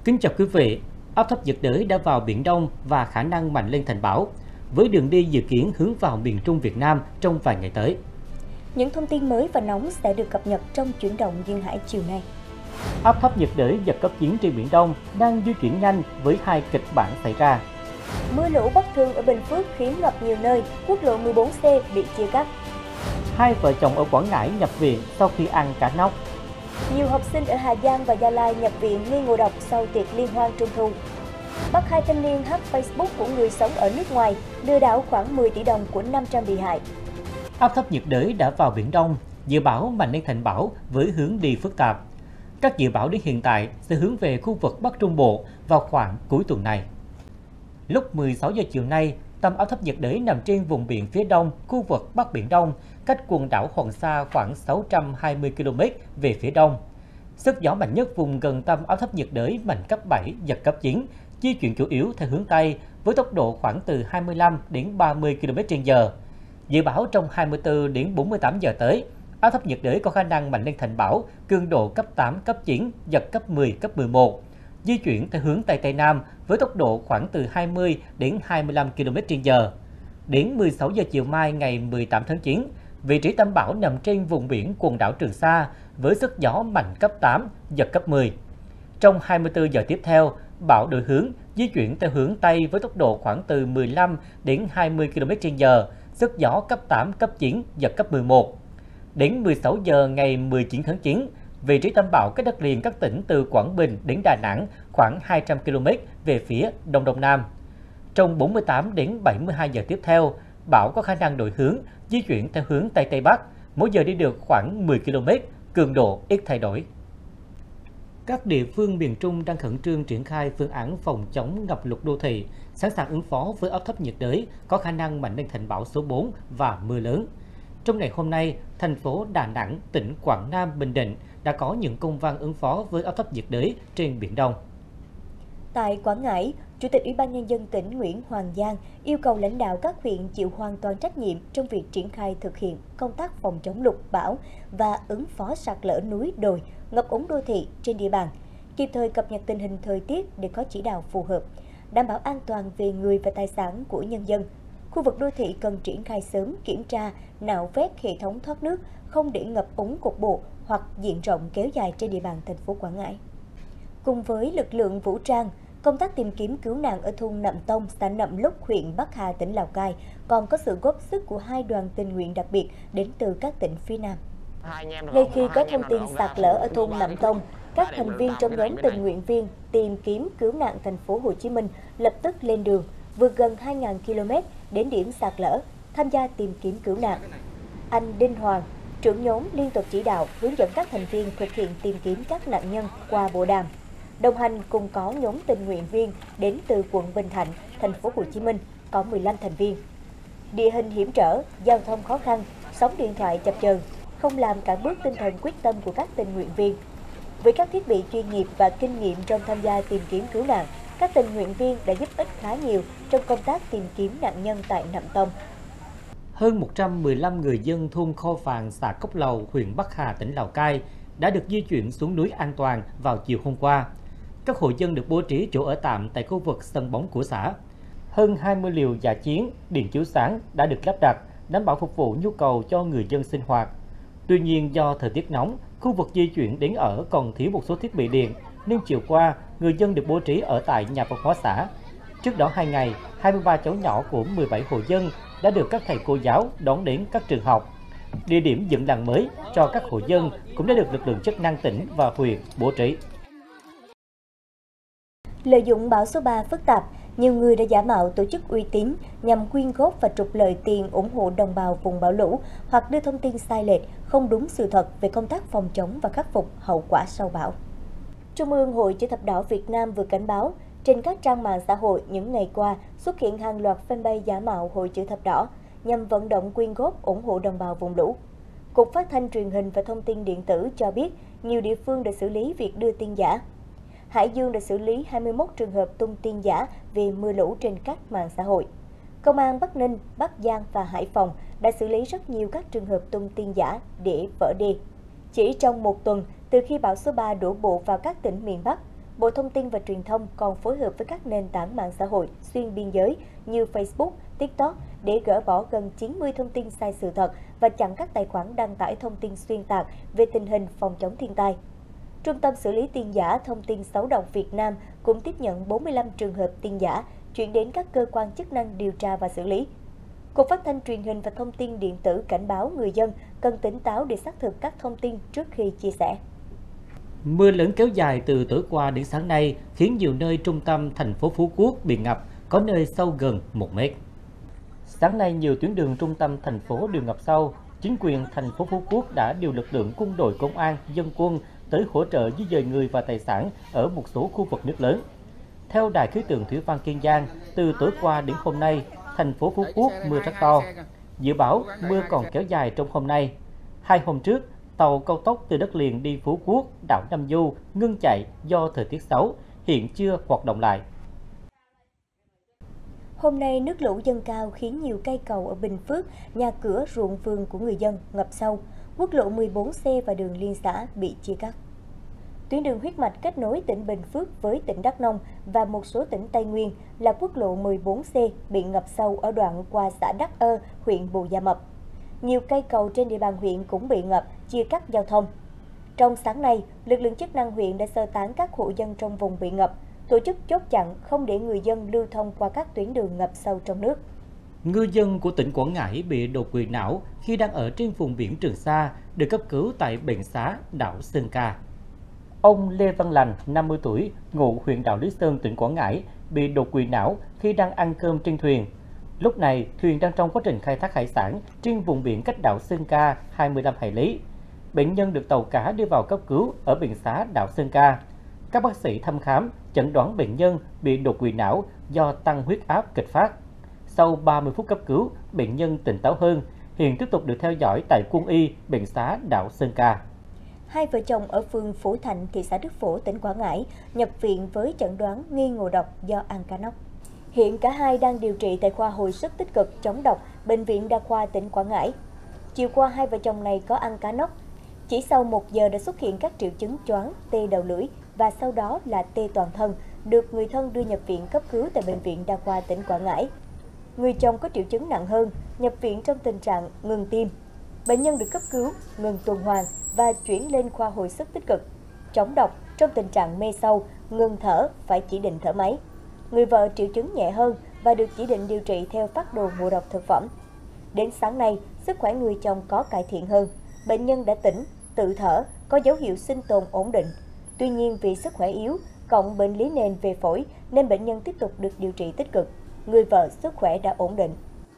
Kính chào quý vị, áp thấp nhiệt đới đã vào Biển Đông và khả năng mạnh lên thành bão, với đường đi dự kiến hướng vào miền Trung Việt Nam trong vài ngày tới. Những thông tin mới và nóng sẽ được cập nhật trong chuyển động duyên hải chiều nay. Áp thấp nhiệt đới giật cấp 9 trên Biển Đông đang di chuyển nhanh với hai kịch bản xảy ra. Mưa lũ bất thường ở Bình Phước khiến ngập nhiều nơi, quốc lộ 14C bị chia cắt. Hai vợ chồng ở Quảng Ngãi nhập viện sau khi ăn cá nóc. Nhiều học sinh ở Hà Giang và Gia Lai nhập viện nghi ngộ độc sau tiệc liên hoan Trung thu. Bắt 2 thanh niên hack Facebook của người sống ở nước ngoài, lừa đảo khoảng 10 tỷ đồng của 500 bị hại. Áp thấp nhiệt đới đã vào Biển Đông, dự báo mạnh lên thành bão với hướng đi phức tạp. Các dự báo đến hiện tại sẽ hướng về khu vực Bắc Trung Bộ vào khoảng cuối tuần này. Lúc 16 giờ chiều nay, tâm áp thấp nhiệt đới nằm trên vùng biển phía đông khu vực Bắc Biển Đông, cách quần đảo Hoàng Sa khoảng 620 km về phía đông. Sức gió mạnh nhất vùng gần tâm áp thấp nhiệt đới mạnh cấp 7, giật cấp 9, di chuyển chủ yếu theo hướng Tây với tốc độ khoảng từ 25 đến 30 km/h. Dự báo trong 24 đến 48 giờ tới, áp thấp nhiệt đới có khả năng mạnh lên thành bão, cường độ cấp 8, cấp 9, giật cấp 10, cấp 11. Di chuyển theo hướng Tây Tây Nam với tốc độ khoảng từ 20 đến 25 km/h. Đến 16 giờ chiều mai ngày 18 tháng 9, vị trí tâm bão nằm trên vùng biển quần đảo Trường Sa với sức gió mạnh cấp 8, giật cấp 10. Trong 24 giờ tiếp theo, bão đổi hướng, di chuyển theo hướng Tây với tốc độ khoảng từ 15 đến 20 km/h, sức gió cấp 8, cấp 9, giật cấp 11. Đến 16 giờ ngày 19 tháng 9, vị trí tâm bão cách đất liền các tỉnh từ Quảng Bình đến Đà Nẵng khoảng 200 km về phía Đông Đông Nam. Trong 48 đến 72 giờ tiếp theo, bão có khả năng đổi hướng, di chuyển theo hướng Tây Tây Bắc, mỗi giờ đi được khoảng 10 km, cường độ ít thay đổi. Các địa phương miền Trung đang khẩn trương triển khai phương án phòng chống ngập lụt đô thị, sẵn sàng ứng phó với áp thấp nhiệt đới có khả năng mạnh lên thành bão số 4 và mưa lớn. Trong ngày hôm nay, thành phố Đà Nẵng, tỉnh Quảng Nam, Bình Định đã có những công văn ứng phó với áp thấp nhiệt đới trên Biển Đông. Tại Quảng Ngãi, Chủ tịch Ủy ban Nhân dân tỉnh Nguyễn Hoàng Giang yêu cầu lãnh đạo các huyện chịu hoàn toàn trách nhiệm trong việc triển khai thực hiện công tác phòng chống lụt bão và ứng phó sạt lở núi đồi, ngập úng đô thị trên địa bàn, kịp thời cập nhật tình hình thời tiết để có chỉ đạo phù hợp, đảm bảo an toàn về người và tài sản của nhân dân. Khu vực đô thị cần triển khai sớm kiểm tra, nạo vét hệ thống thoát nước, không để ngập úng cục bộ hoặc diện rộng kéo dài trên địa bàn thành phố Quảng Ngãi. Cùng với lực lượng vũ trang, công tác tìm kiếm cứu nạn ở thôn Nậm Tông, xã Nậm Lúc, huyện Bắc Hà, tỉnh Lào Cai còn có sự góp sức của 2 đoàn tình nguyện đặc biệt đến từ các tỉnh phía Nam. Ngay khi có thông tin sạt lở ở thôn Nậm Tông, các thành viên trong nhóm tình nguyện viên tìm kiếm cứu nạn thành phố Hồ Chí Minh lập tức lên đường, vượt gần 2.000 km đến điểm sạt lở, tham gia tìm kiếm cứu nạn. Anh Đinh Hoàng, trưởng nhóm liên tục chỉ đạo hướng dẫn các thành viên thực hiện tìm kiếm các nạn nhân qua bộ đàm. Đồng hành cùng có nhóm tình nguyện viên đến từ quận Bình Thạnh, thành phố Hồ Chí Minh, có 15 thành viên. Địa hình hiểm trở, giao thông khó khăn, sóng điện thoại chập chờn không làm cản bước tinh thần quyết tâm của các tình nguyện viên. Với các thiết bị chuyên nghiệp và kinh nghiệm trong tham gia tìm kiếm cứu nạn, các tình nguyện viên đã giúp ích khá nhiều trong công tác tìm kiếm nạn nhân tại Nậm Tông. Hơn 115 người dân thôn Kho Phàng, xã Cốc Lầu, huyện Bắc Hà, tỉnh Lào Cai đã được di chuyển xuống núi an toàn vào chiều hôm qua. Các hộ dân được bố trí chỗ ở tạm tại khu vực sân bóng của xã. Hơn 20 liều dã chiến, điện chiếu sáng đã được lắp đặt, đảm bảo phục vụ nhu cầu cho người dân sinh hoạt. Tuy nhiên do thời tiết nóng, khu vực di chuyển đến ở còn thiếu một số thiết bị điện, nên chiều qua, người dân được bố trí ở tại nhà văn hóa xã. Trước đó 2 ngày, 23 cháu nhỏ của 17 hộ dân đã được các thầy cô giáo đón đến các trường học. Địa điểm dựng làng mới cho các hộ dân cũng đã được lực lượng chức năng tỉnh và huyện bố trí. Lợi dụng bão số 3 phức tạp, nhiều người đã giả mạo tổ chức uy tín nhằm quyên góp và trục lợi tiền ủng hộ đồng bào vùng bão lũ hoặc đưa thông tin sai lệch, không đúng sự thật về công tác phòng chống và khắc phục hậu quả sau bão. Trung ương Hội Chữ thập đỏ Việt Nam vừa cảnh báo, trên các trang mạng xã hội những ngày qua xuất hiện hàng loạt fanpage giả mạo Hội Chữ thập đỏ nhằm vận động quyên góp ủng hộ đồng bào vùng lũ. Cục Phát thanh Truyền hình và Thông tin Điện tử cho biết nhiều địa phương đã xử lý việc đưa tin giả. Hải Dương đã xử lý 21 trường hợp tung tin giả về mưa lũ trên các mạng xã hội. Công an Bắc Ninh, Bắc Giang và Hải Phòng đã xử lý rất nhiều các trường hợp tung tin giả để vỡ đê. Chỉ trong một tuần, từ khi bão số 3 đổ bộ vào các tỉnh miền Bắc, Bộ Thông tin và Truyền thông còn phối hợp với các nền tảng mạng xã hội xuyên biên giới như Facebook, TikTok để gỡ bỏ gần 90 thông tin sai sự thật và chặn các tài khoản đăng tải thông tin xuyên tạc về tình hình phòng chống thiên tai. Trung tâm xử lý tin giả, thông tin xấu độc Việt Nam cũng tiếp nhận 45 trường hợp tin giả, chuyển đến các cơ quan chức năng điều tra và xử lý. Cục Phát thanh Truyền hình và Thông tin Điện tử cảnh báo người dân cần tỉnh táo để xác thực các thông tin trước khi chia sẻ. Mưa lớn kéo dài từ tối qua đến sáng nay khiến nhiều nơi trung tâm thành phố Phú Quốc bị ngập, có nơi sâu gần 1 mét. Sáng nay, nhiều tuyến đường trung tâm thành phố đều ngập sâu. Chính quyền thành phố Phú Quốc đã điều lực lượng quân đội, công an, dân quân tới hỗ trợ di dời người và tài sản ở một số khu vực nước lớn. Theo Đài khí tượng thủy văn Kiên Giang, từ tối qua đến hôm nay, thành phố Phú Quốc mưa rất to. Dự báo mưa còn kéo dài trong hôm nay. 2 hôm trước, tàu cao tốc từ đất liền đi Phú Quốc, đảo Nam Du ngưng chạy do thời tiết xấu, hiện chưa hoạt động lại. Hôm nay, nước lũ dâng cao khiến nhiều cây cầu ở Bình Phước, nhà cửa, ruộng vườn của người dân ngập sâu. Quốc lộ 14C và đường liên xã bị chia cắt. Tuyến đường huyết mạch kết nối tỉnh Bình Phước với tỉnh Đắk Nông và một số tỉnh Tây Nguyên là quốc lộ 14C bị ngập sâu ở đoạn qua xã Đắc Ơ, huyện Bù Gia Mập. Nhiều cây cầu trên địa bàn huyện cũng bị ngập, chia cắt giao thông. Trong sáng nay, lực lượng chức năng huyện đã sơ tán các hộ dân trong vùng bị ngập, tổ chức chốt chặn không để người dân lưu thông qua các tuyến đường ngập sâu trong nước. Ngư dân của tỉnh Quảng Ngãi bị đột quỵ não khi đang ở trên vùng biển Trường Sa, được cấp cứu tại bệnh xá đảo Sơn Ca. Ông Lê Văn Lành, 50 tuổi, ngụ huyện đảo Lý Sơn, tỉnh Quảng Ngãi, bị đột quỵ não khi đang ăn cơm trên thuyền. Lúc này, thuyền đang trong quá trình khai thác hải sản trên vùng biển cách đảo Sơn Ca 25 hải lý. Bệnh nhân được tàu cá đưa vào cấp cứu ở bệnh xá đảo Sơn Ca. Các bác sĩ thăm khám, chẩn đoán bệnh nhân bị đột quỵ não do tăng huyết áp kịch phát. Sau 30 phút cấp cứu, bệnh nhân tỉnh táo hơn, hiện tiếp tục được theo dõi tại quân y bệnh xá đảo Sơn Ca. Hai vợ chồng ở phường Phổ Thạnh, thị xã Đức Phổ, tỉnh Quảng Ngãi nhập viện với chẩn đoán nghi ngộ độc do ăn cá nóc. Hiện cả hai đang điều trị tại khoa hồi sức tích cực chống độc, Bệnh viện Đa khoa tỉnh Quảng Ngãi. Chiều qua, hai vợ chồng này có ăn cá nóc. Chỉ sau 1 giờ đã xuất hiện các triệu chứng choáng, tê đầu lưỡi và sau đó là tê toàn thân, được người thân đưa nhập viện cấp cứu tại Bệnh viện Đa khoa tỉnh Quảng Ngãi. Người chồng có triệu chứng nặng hơn, nhập viện trong tình trạng ngừng tim. Bệnh nhân được cấp cứu, ngừng tuần hoàn và chuyển lên khoa hồi sức tích cực chống độc trong tình trạng mê sâu, ngừng thở, phải chỉ định thở máy. Người vợ triệu chứng nhẹ hơn và được chỉ định điều trị theo phác đồ ngộ độc thực phẩm. Đến sáng nay, sức khỏe người chồng có cải thiện hơn. Bệnh nhân đã tỉnh, tự thở, có dấu hiệu sinh tồn ổn định. Tuy nhiên vì sức khỏe yếu, cộng bệnh lý nền về phổi nên bệnh nhân tiếp tục được điều trị tích cực. Người vợ sức khỏe đã ổn định.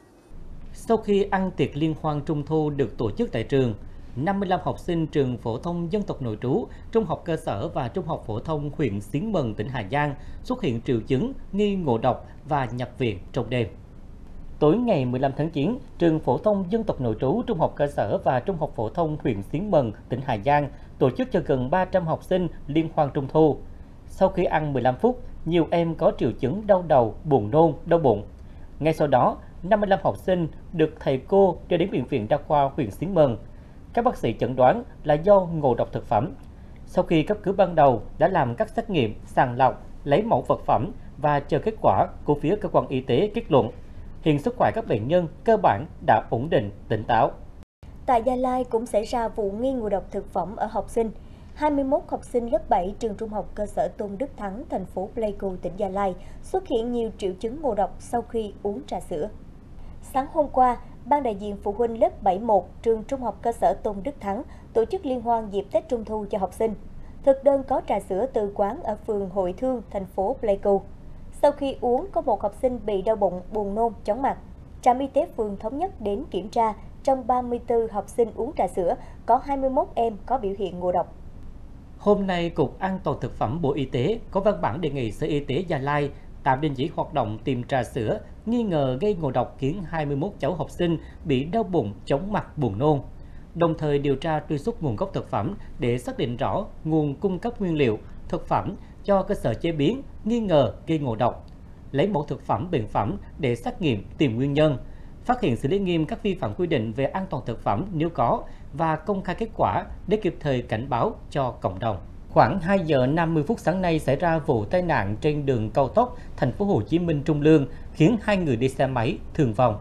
Sau khi ăn tiệc liên hoan Trung thu được tổ chức tại trường, 55 học sinh trường phổ thông dân tộc nội trú, trung học cơ sở và trung học phổ thông huyện Xín Mần, tỉnh Hà Giang xuất hiện triệu chứng nghi ngộ độc và nhập viện trong đêm. Tối ngày 15 tháng 9, trường phổ thông dân tộc nội trú, trung học cơ sở và trung học phổ thông huyện Xín Mần, tỉnh Hà Giang tổ chức cho gần 300 học sinh liên hoan Trung thu. Sau khi ăn 15 phút, nhiều em có triệu chứng đau đầu, buồn nôn, đau bụng. Ngay sau đó, 55 học sinh được thầy cô đưa đến Bệnh viện Đa khoa huyện Xín Mần. Các bác sĩ chẩn đoán là do ngộ độc thực phẩm. Sau khi cấp cứu ban đầu đã làm các xét nghiệm, sàng lọc, lấy mẫu vật phẩm và chờ kết quả của phía cơ quan y tế kết luận. Hiện sức khỏe các bệnh nhân cơ bản đã ổn định, tỉnh táo. Tại Gia Lai cũng xảy ra vụ nghi ngộ độc thực phẩm ở học sinh. 21 học sinh lớp 7 trường trung học cơ sở Tôn Đức Thắng, thành phố Pleiku, tỉnh Gia Lai xuất hiện nhiều triệu chứng ngộ độc sau khi uống trà sữa. Sáng hôm qua, Ban đại diện phụ huynh lớp 7-1 trường trung học cơ sở Tôn Đức Thắng tổ chức liên hoan dịp Tết Trung thu cho học sinh. Thực đơn có trà sữa từ quán ở phường Hội Thương, thành phố Pleiku. Sau khi uống, có một học sinh bị đau bụng, buồn nôn, chóng mặt. Trạm y tế phường thống nhất đến kiểm tra, trong 34 học sinh uống trà sữa, có 21 em có biểu hiện ngộ độc. Hôm nay, Cục An toàn Thực phẩm Bộ Y tế có văn bản đề nghị Sở Y tế Gia Lai tạm đình chỉ hoạt động tiệm trà sữa nghi ngờ gây ngộ độc khiến 21 cháu học sinh bị đau bụng, chóng mặt, buồn nôn. Đồng thời điều tra truy xuất nguồn gốc thực phẩm để xác định rõ nguồn cung cấp nguyên liệu, thực phẩm cho cơ sở chế biến nghi ngờ gây ngộ độc. Lấy mẫu thực phẩm, bệnh phẩm để xét nghiệm tìm nguyên nhân, phát hiện xử lý nghiêm các vi phạm quy định về an toàn thực phẩm nếu có và công khai kết quả để kịp thời cảnh báo cho cộng đồng. Khoảng 2 giờ 50 phút sáng nay xảy ra vụ tai nạn trên đường cao tốc Thành phố Hồ Chí Minh Trung Lương khiến 2 người đi xe máy thương vong.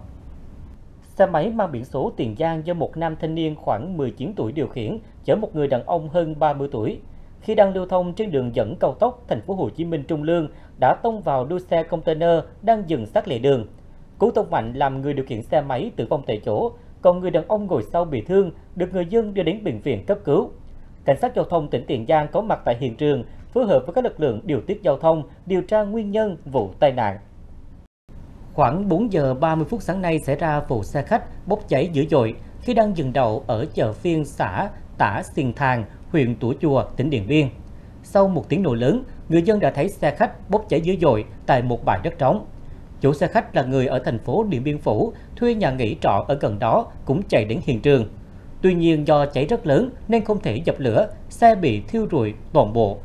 Xe máy mang biển số Tiền Giang do một nam thanh niên khoảng 19 tuổi điều khiển, chở một người đàn ông hơn 30 tuổi. Khi đang lưu thông trên đường dẫn cao tốc Thành phố Hồ Chí Minh Trung Lương đã tông vào đuôi xe container đang dừng sát lề đường. Cú tông mạnh làm người điều khiển xe máy tử vong tại chỗ, còn người đàn ông ngồi sau bị thương được người dân đưa đến bệnh viện cấp cứu. Cảnh sát giao thông tỉnh Tiền Giang có mặt tại hiện trường, phối hợp với các lực lượng điều tiết giao thông, điều tra nguyên nhân vụ tai nạn. Khoảng 4 giờ 30 phút sáng nay xảy ra vụ xe khách bốc cháy dữ dội khi đang dừng đậu ở chợ phiên xã Tả Xiền Thàng, huyện Tủa Chùa, tỉnh Điện Biên. Sau một tiếng nổ lớn, người dân đã thấy xe khách bốc cháy dữ dội tại một bãi đất trống. Chủ xe khách là người ở thành phố Điện Biên Phủ, thuê nhà nghỉ trọ ở gần đó cũng chạy đến hiện trường. Tuy nhiên do cháy rất lớn nên không thể dập lửa, xe bị thiêu rụi toàn bộ.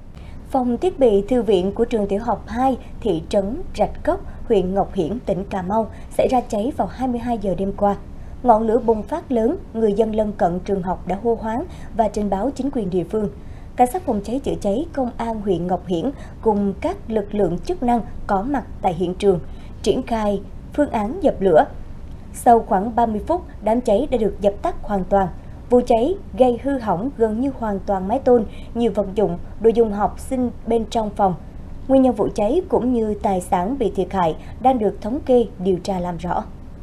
Phòng thiết bị thư viện của trường tiểu học 2, thị trấn Rạch Gốc, huyện Ngọc Hiển, tỉnh Cà Mau xảy ra cháy vào 22 giờ đêm qua. Ngọn lửa bùng phát lớn, người dân lân cận trường học đã hô hoán và trình báo chính quyền địa phương. Cảnh sát phòng cháy chữa cháy công an huyện Ngọc Hiển cùng các lực lượng chức năng có mặt tại hiện trường, triển khai phương án dập lửa. Sau khoảng 30 phút, đám cháy đã được dập tắt hoàn toàn. Vụ cháy gây hư hỏng gần như hoàn toàn mái tôn, nhiều vật dụng, đồ dùng học sinh bên trong phòng. Nguyên nhân vụ cháy cũng như tài sản bị thiệt hại đang được thống kê điều tra làm rõ.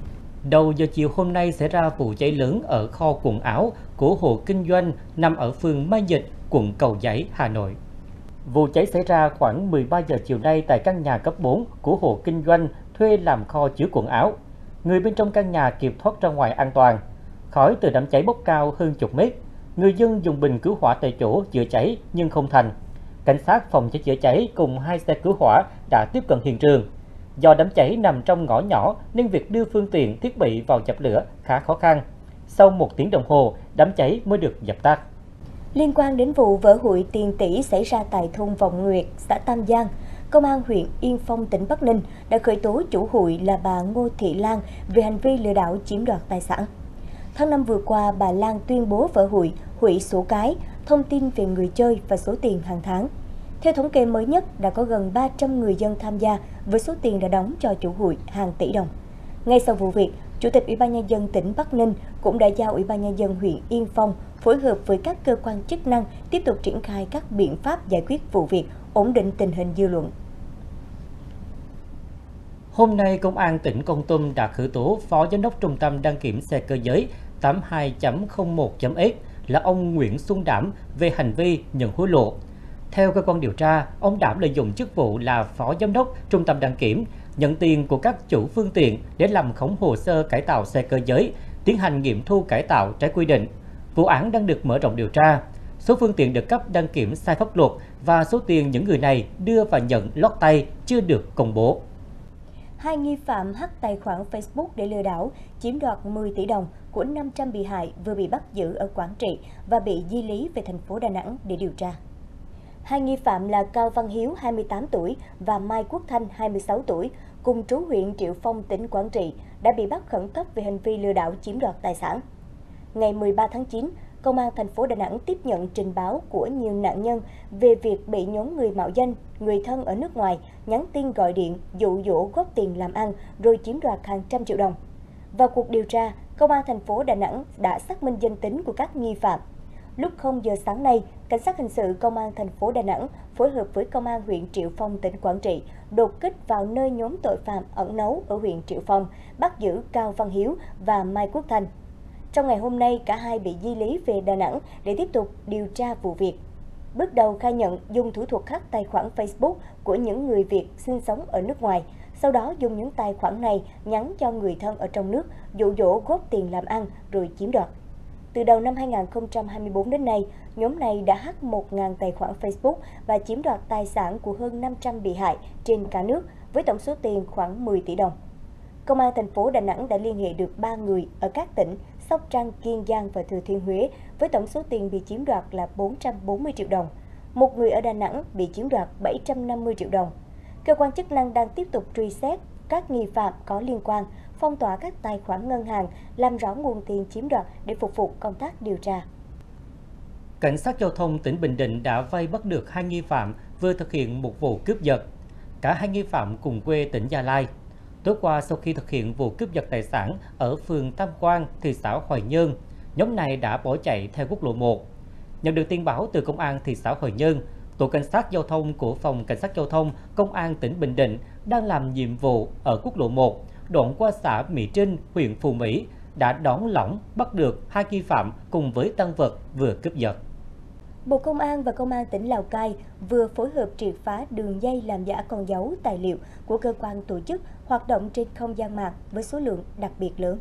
Đầu giờ chiều hôm nay xảy ra vụ cháy lớn ở kho quần áo của hộ kinh doanh nằm ở phường Mai Dịch, quận Cầu Giấy, Hà Nội. Vụ cháy xảy ra khoảng 13 giờ chiều nay tại căn nhà cấp 4 của hộ kinh doanh thuê làm kho chứa quần áo. Người bên trong căn nhà kịp thoát ra ngoài an toàn. Khói từ đám cháy bốc cao hơn chục mét. Người dân dùng bình cứu hỏa tại chỗ chữa cháy nhưng không thành. Cảnh sát phòng cháy chữa cháy cùng 2 xe cứu hỏa đã tiếp cận hiện trường. Do đám cháy nằm trong ngõ nhỏ nên việc đưa phương tiện thiết bị vào dập lửa khá khó khăn. Sau 1 tiếng đồng hồ, đám cháy mới được dập tắt. Liên quan đến vụ vỡ hụi tiền tỷ xảy ra tại thôn Vọng Nguyệt, xã Tam Giang, Công an huyện Yên Phong, tỉnh Bắc Ninh đã khởi tố chủ hụi là bà Ngô Thị Lan về hành vi lừa đảo chiếm đoạt tài sản. Tháng 5 vừa qua, bà Lan tuyên bố vỡ hụi, hủy sổ cái, thông tin về người chơi và số tiền hàng tháng. Theo thống kê mới nhất, đã có gần 300 người dân tham gia với số tiền đã đóng cho chủ hụi hàng tỷ đồng. Ngay sau vụ việc, Chủ tịch Ủy ban Nhân dân tỉnh Bắc Ninh cũng đã giao Ủy ban Nhân dân huyện Yên Phong phối hợp với các cơ quan chức năng tiếp tục triển khai các biện pháp giải quyết vụ việc, ổn định tình hình dư luận. Hôm nay, Công an tỉnh Kon Tum đã khởi tố Phó Giám đốc Trung tâm đăng kiểm xe cơ giới 82.01.S là ông Nguyễn Xuân Đảm về hành vi nhận hối lộ. Theo cơ quan điều tra, ông Đảm lợi dụng chức vụ là Phó Giám đốc Trung tâm đăng kiểm, nhận tiền của các chủ phương tiện để làm khống hồ sơ cải tạo xe cơ giới, tiến hành nghiệm thu cải tạo trái quy định. Vụ án đang được mở rộng điều tra. Số phương tiện được cấp đăng kiểm sai pháp luật và số tiền những người này đưa và nhận lót tay chưa được công bố. 2 nghi phạm hack tài khoản Facebook để lừa đảo, chiếm đoạt 10 tỷ đồng của 500 bị hại vừa bị bắt giữ ở Quảng Trị và bị di lý về thành phố Đà Nẵng để điều tra. 2 nghi phạm là Cao Văn Hiếu, 28 tuổi và Mai Quốc Thanh, 26 tuổi, cùng trú huyện Triệu Phong, tỉnh Quảng Trị, đã bị bắt khẩn cấp về hành vi lừa đảo chiếm đoạt tài sản. Ngày 13 tháng 9, Công an thành phố Đà Nẵng tiếp nhận trình báo của nhiều nạn nhân về việc bị nhóm người mạo danh, người thân ở nước ngoài nhắn tin gọi điện, dụ dỗ góp tiền làm ăn rồi chiếm đoạt hàng trăm triệu đồng. Vào cuộc điều tra, Công an thành phố Đà Nẵng đã xác minh danh tính của các nghi phạm. Lúc 0 giờ sáng nay, Cảnh sát hình sự Công an thành phố Đà Nẵng phối hợp với Công an huyện Triệu Phong, tỉnh Quảng Trị đột kích vào nơi nhóm tội phạm ẩn náu ở huyện Triệu Phong, bắt giữ Cao Văn Hiếu và Mai Quốc Thanh. Trong ngày hôm nay, cả hai bị di lý về Đà Nẵng để tiếp tục điều tra vụ việc. Bước đầu khai nhận dùng thủ thuật hack tài khoản Facebook của những người Việt sinh sống ở nước ngoài, sau đó dùng những tài khoản này nhắn cho người thân ở trong nước, dụ dỗ góp tiền làm ăn rồi chiếm đoạt. Từ đầu năm 2024 đến nay, nhóm này đã hack 1.000 tài khoản Facebook và chiếm đoạt tài sản của hơn 500 bị hại trên cả nước với tổng số tiền khoảng 10 tỷ đồng. Công an thành phố Đà Nẵng đã liên hệ được 3 người ở các tỉnh Sóc Trăng, Kiên Giang và Thừa Thiên Huế với tổng số tiền bị chiếm đoạt là 440 triệu đồng. Một người ở Đà Nẵng bị chiếm đoạt 750 triệu đồng. Cơ quan chức năng đang tiếp tục truy xét các nghi phạm có liên quan, phong tỏa các tài khoản ngân hàng, làm rõ nguồn tiền chiếm đoạt để phục vụ công tác điều tra. Cảnh sát giao thông tỉnh Bình Định đã vây bắt được 2 nghi phạm vừa thực hiện một vụ cướp giật. Cả hai nghi phạm cùng quê tỉnh Gia Lai. Tối qua, sau khi thực hiện vụ cướp giật tài sản ở phường Tam Quan, thị xã Hoài Nhơn, nhóm này đã bỏ chạy theo quốc lộ 1. Nhận được tin báo từ công an thị xã Hoài Nhơn, tổ cảnh sát giao thông của phòng cảnh sát giao thông công an tỉnh Bình Định đang làm nhiệm vụ ở quốc lộ 1, đoạn qua xã Mỹ Trinh, huyện Phú Mỹ, đã đón lõng bắt được 2 nghi phạm cùng với tang vật vừa cướp giật. Bộ Công an và Công an tỉnh Lào Cai vừa phối hợp triệt phá đường dây làm giả con dấu tài liệu của cơ quan tổ chức hoạt động trên không gian mạng với số lượng đặc biệt lớn.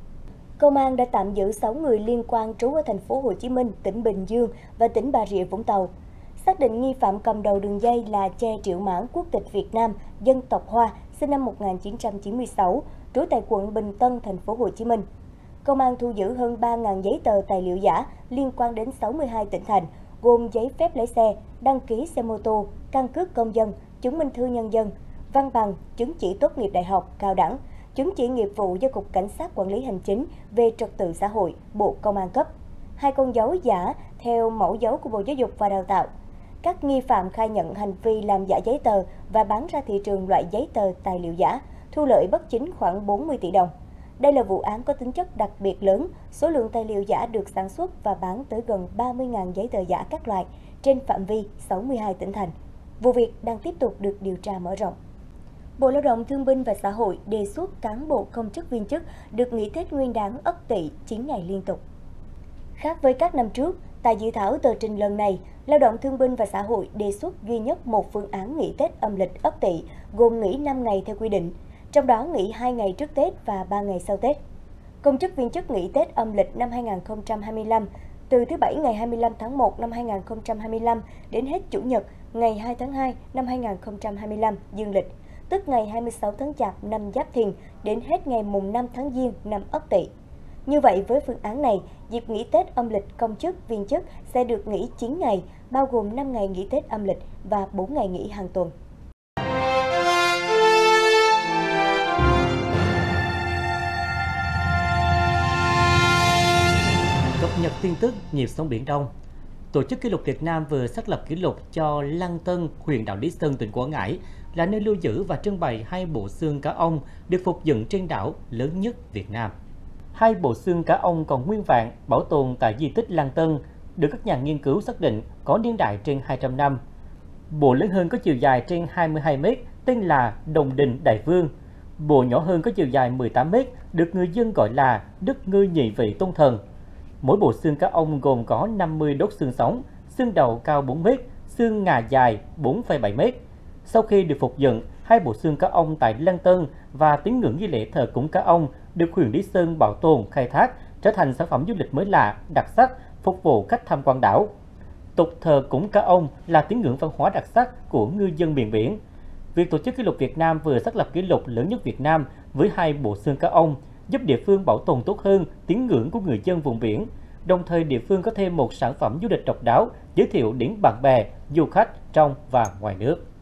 Công an đã tạm giữ 6 người liên quan trú ở thành phố Hồ Chí Minh, tỉnh Bình Dương và tỉnh Bà Rịa Vũng Tàu. Xác định nghi phạm cầm đầu đường dây là Che Triệu Mãn, quốc tịch Việt Nam, dân tộc Hoa, sinh năm 1996, trú tại quận Bình Tân, thành phố Hồ Chí Minh. Công an thu giữ hơn 3.000 giấy tờ tài liệu giả liên quan đến 62 tỉnh thành, gồm giấy phép lái xe, đăng ký xe mô tô, căn cước công dân, chứng minh thư nhân dân, văn bằng, chứng chỉ tốt nghiệp đại học, cao đẳng, chứng chỉ nghiệp vụ do Cục Cảnh sát Quản lý Hành chính về Trật tự xã hội, Bộ Công an cấp, 2 con dấu giả theo mẫu dấu của Bộ Giáo dục và Đào tạo. Các nghi phạm khai nhận hành vi làm giả giấy tờ và bán ra thị trường loại giấy tờ tài liệu giả, thu lợi bất chính khoảng 40 tỷ đồng. Đây là vụ án có tính chất đặc biệt lớn, số lượng tài liệu giả được sản xuất và bán tới gần 30.000 giấy tờ giả các loại trên phạm vi 62 tỉnh thành. Vụ việc đang tiếp tục được điều tra mở rộng. Bộ Lao động Thương binh và Xã hội đề xuất cán bộ công chức viên chức được nghỉ Tết Nguyên đán Ất Tỵ 9 ngày liên tục. Khác với các năm trước, tại dự thảo tờ trình lần này, Lao động Thương binh và Xã hội đề xuất duy nhất một phương án nghỉ Tết âm lịch Ất Tỵ, gồm nghỉ 5 ngày theo quy định, trong đó nghỉ 2 ngày trước Tết và 3 ngày sau Tết. Công chức viên chức nghỉ Tết âm lịch năm 2025 từ thứ Bảy ngày 25 tháng 1 năm 2025 đến hết Chủ nhật ngày 2 tháng 2 năm 2025 dương lịch, tức ngày 26 tháng Chạp năm Giáp Thìn đến hết ngày mùng 5 tháng Giêng năm Ất Tỵ. Như vậy, với phương án này, dịp nghỉ Tết âm lịch công chức viên chức sẽ được nghỉ 9 ngày, bao gồm 5 ngày nghỉ Tết âm lịch và 4 ngày nghỉ hàng tuần. Cập nhật tin tức nhịp sống Biển Đông. Tổ chức Kỷ lục Việt Nam vừa xác lập kỷ lục cho Lăng Tân, huyện đảo Lý Sơn, tỉnh Quảng Ngãi, là nơi lưu giữ và trưng bày 2 bộ xương cá ông được phục dựng trên đảo lớn nhất Việt Nam. 2 bộ xương cá ông còn nguyên vẹn bảo tồn tại di tích Lăng Tân, được các nhà nghiên cứu xác định có niên đại trên 200 năm. Bộ lớn hơn có chiều dài trên 22 m, tên là Đồng Đình Đại Vương. Bộ nhỏ hơn có chiều dài 18 m, được người dân gọi là Đức Ngư Nhị Vị Tôn Thần. Mỗi bộ xương cá ông gồm có 50 đốt xương sống, xương đầu cao 4 m, xương ngà dài 4,7 m. Sau khi được phục dựng, 2 bộ xương cá ông tại Lăng Tân và tín ngưỡng nghi lễ thờ cúng cá ông được huyện Lý Sơn bảo tồn, khai thác, trở thành sản phẩm du lịch mới lạ, đặc sắc, phục vụ khách tham quan đảo. Tục thờ cúng cá ông là tín ngưỡng văn hóa đặc sắc của ngư dân miền biển. Việc Tổ chức Kỷ lục Việt Nam vừa xác lập kỷ lục lớn nhất Việt Nam với 2 bộ xương cá ông, giúp địa phương bảo tồn tốt hơn tín ngưỡng của người dân vùng biển. Đồng thời, địa phương có thêm một sản phẩm du lịch độc đáo giới thiệu đến bạn bè, du khách trong và ngoài nước.